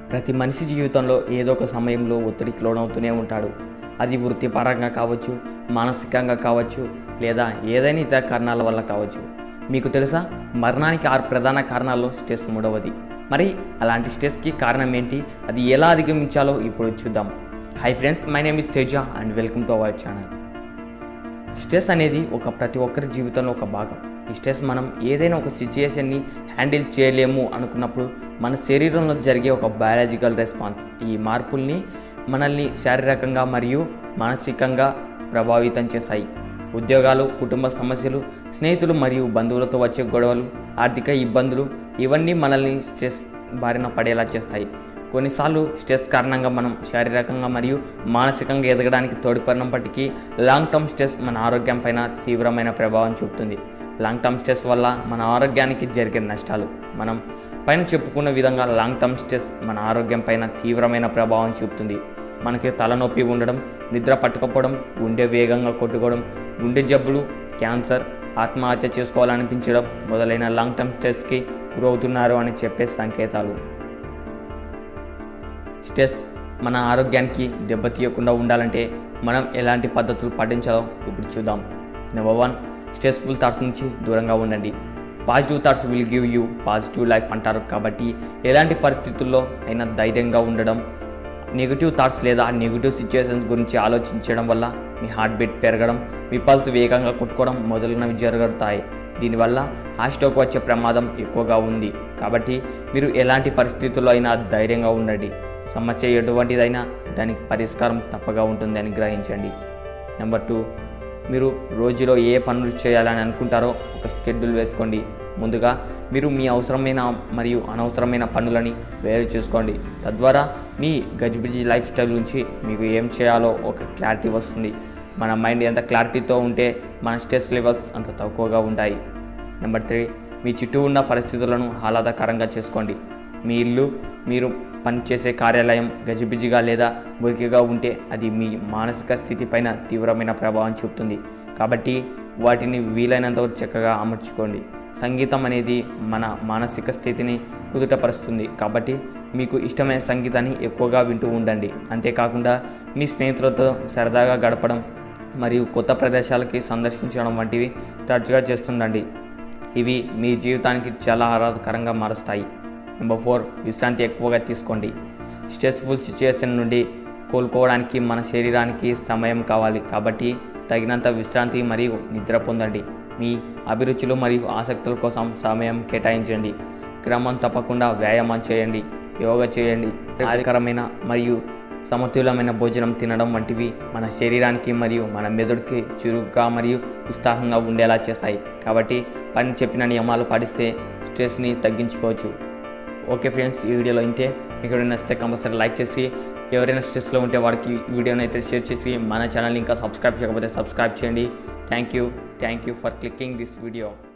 ప్రతి మనిషి జీవితంలో ఏదో ఒక సమయంలో ఒత్తిడికి లోనవుతూనే ఉంటాడు. అది వృత్తిపరంగా కావచ్చు, మానసికంగా కావచ్చు, లేదా ఏదైనా ఇతర కారణాల వల్ల కావచ్చు. మీకు తెలుసా, మరణానికి 6 ప్రధాన కారణాల్లో స్ట్రెస్ మూడవది. మరి అలాంటి స్ట్రెస్కి కారణం ఏంటి, అది ఎలా అధిగమించాలో ఇప్పుడు చూద్దాం. Hi friends, my name is Teja and welcome to our channel. Stress అనేది ప్రతి ఒక్కరి జీవితంలో ఒక భాగం. ఈ స్ట్రెస్ మనం ఏదైనా ఒక సిచ్యుయేషన్ని హ్యాండిల్ చేయలేము అనుకున్నప్పుడు మన శరీరంలో జరిగే ఒక బయాలజికల్ రెస్పాన్స్. ఈ మార్పుల్ని మనల్ని శారీరకంగా మరియు మానసికంగా ప్రభావితం చేస్తాయి. ఉద్యోగాలు, కుటుంబ సమస్యలు, స్నేహితులు మరియు బంధువులతో వచ్చే గొడవలు, ఆర్థిక ఇబ్బందులు ఇవన్నీ మనల్ని స్ట్రెస్ బారిన పడేలా చేస్తాయి. కొన్నిసార్లు స్ట్రెస్ కారణంగా మనం శారీరకంగా మరియు మానసికంగా ఎదగడానికి తోడ్పడినప్పటికీ లాంగ్ టర్మ్ స్ట్రెస్ మన ఆరోగ్యం పైన తీవ్రమైన ప్రభావం చూపుతుంది. లాంగ్ టర్మ్ స్ట్రెస్ వల్ల మన ఆరోగ్యానికి జరిగే నష్టాలు. మనం పైన చెప్పుకున్న విధంగా లాంగ్ టర్మ్ స్ట్రెస్ మన ఆరోగ్యం పైన తీవ్రమైన ప్రభావం చూపుతుంది. మనకి తలనొప్పి ఉండడం, నిద్ర పట్టకపోవడం, గుండె వేగంగా కొట్టుకోవడం, గుండె జబ్బులు, క్యాన్సర్, ఆత్మహత్య చేసుకోవాలనిపించడం మొదలైన లాంగ్ టర్మ్ స్ట్రెస్కి గురవుతున్నారు అని చెప్పే సంకేతాలు. స్ట్రెస్ మన ఆరోగ్యానికి దెబ్బతీయకుండా ఉండాలంటే మనం ఎలాంటి పద్ధతులు పాటించాలో ఇప్పుడు చూద్దాం. నెంబర్ 1, స్ట్రెస్ఫుల్ థాట్స్ నుంచి దూరంగా ఉండండి. Positive thoughts will give you positive life అంటారు. కాబట్టి ఎలాంటి పరిస్థితుల్లో అయినా ధైర్యంగా ఉండడం. నెగిటివ్ థాట్స్ లేదా నెగిటివ్ సిచ్యువేషన్స్ గురించి ఆలోచించడం వల్ల మీ హార్ట్ బీట్ పెరగడం, మీ పల్స్ వేగంగా కొట్టుకోవడం మొదలైనవి జరుగుతాయి. దీనివల్ల హార్ట్ స్ట్రోక్ వచ్చే ప్రమాదం ఎక్కువగా ఉంది. కాబట్టి మీరు ఎలాంటి పరిస్థితుల్లో అయినా ధైర్యంగా ఉండండి. సమస్య ఎటువంటిదైనా దానికి పరిష్కారం తప్పగా ఉంటుందని గ్రహించండి. నెంబర్ 2, మీరు రోజులో ఏ పనులు చేయాలని అనుకుంటారో ఒక షెడ్యూల్ వేసుకోండి. ముందుగా మీరు మీ అవసరమైన మరియు అనవసరమైన పనులని వేరు చేసుకోండి. తద్వారా మీ గజిబిజి లైఫ్ స్టైల్ నుంచి మీకు ఏం చేయాలో ఒక క్లారిటీ వస్తుంది. మన మైండ్ ఎంత క్లారిటీతో ఉంటే మన స్ట్రెస్ లెవెల్స్ అంత తక్కువగా ఉంటాయి. నెంబర్ 3, మీ చుట్టూ ఉన్న పరిస్థితులను ఆహ్లాదకరంగా చేసుకోండి. మీ ఇల్లు, మీరు పనిచేసే కార్యాలయం గజిబిజిగా లేదా మురికిగా ఉంటే అది మీ మానసిక స్థితిపైన తీవ్రమైన ప్రభావం చూపుతుంది. కాబట్టి వాటిని వీలైనంతవరకు చక్కగా అమర్చుకోండి. సంగీతం అనేది మన మానసిక స్థితిని కుదుటపరుస్తుంది. కాబట్టి మీకు ఇష్టమైన సంగీతాన్ని ఎక్కువగా వింటూ ఉండండి. అంతేకాకుండా మీ స్నేహితులతో సరదాగా గడపడం మరియు కొత్త ప్రదేశాలకి సందర్శించడం వంటివి తరచుగా చేస్తుండండి. ఇవి మీ జీవితానికి చాలా ఆహ్లాదకరంగా మారుస్తాయి. నెంబర్ 4, విశ్రాంతి ఎక్కువగా తీసుకోండి. స్ట్రెస్ఫుల్ సిచ్యుయేషన్ నుండి కోలుకోవడానికి మన శరీరానికి సమయం కావాలి. కాబట్టి తగినంత విశ్రాంతి మరియు నిద్ర పొందండి. మీ అభిరుచులు మరియు ఆసక్తుల కోసం సమయం కేటాయించండి. క్రమం తప్పకుండా వ్యాయామం చేయండి, యోగా చేయండి. ఆరోగ్యకరమైన మరియు సమతుల్యమైన భోజనం తినడం వంటివి మన శరీరానికి మరియు మన మెదడుకి చురుగ్గా మరియు ఉత్సాహంగా ఉండేలా చేస్తాయి. కాబట్టి పని చెప్పిన నియమాలు పాటిస్తే స్ట్రెస్ని తగ్గించుకోవచ్చు. ఓకే ఫ్రెండ్స్, ఈ వీడియోలో ఇంతే. మీకు నచ్చితే కంపల్సరీ లైక్ చేసి, ఎవరైనా స్ట్రెస్లో ఉంటే వాడికి వీడియోని అయితే షేర్ చేసి, మన ఛానల్ని ఇంకా సబ్స్క్రైబ్ చేయకపోతే సబ్స్క్రైబ్ చేయండి. Thank you for clicking this video.